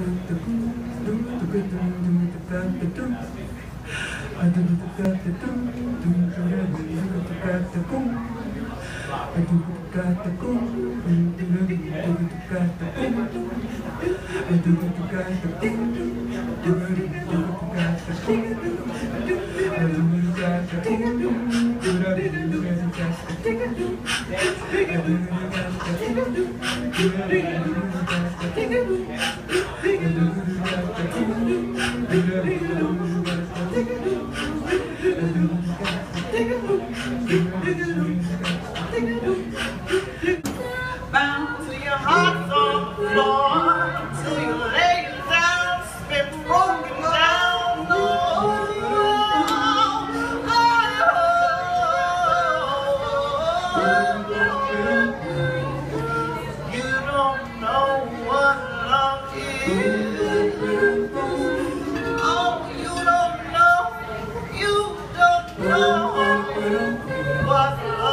Bound to your heart on the floor, till you lay down, spit broken down. Oh, you don't know what love is. Oh, you don't know what love is.